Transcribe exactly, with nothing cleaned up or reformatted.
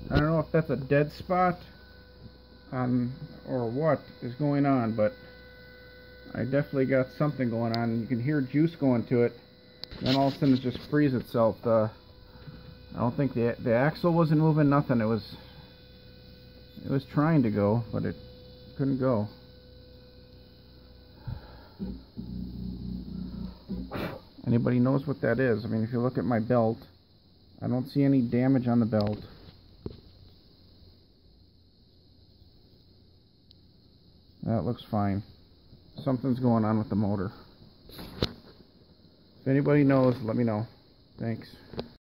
I don't know if that's a dead spot on or what is going on, but I definitely got something going on. You can hear juice going to it, then all of a sudden it just frees itself. The I don't think the the axle wasn't moving, nothing. It was it was trying to go, but it couldn't go. Anybody knows what that is? I mean, if you look at my belt, I don't see any damage on the belt. That looks fine. Something's going on with the motor. If anybody knows, let me know. Thanks.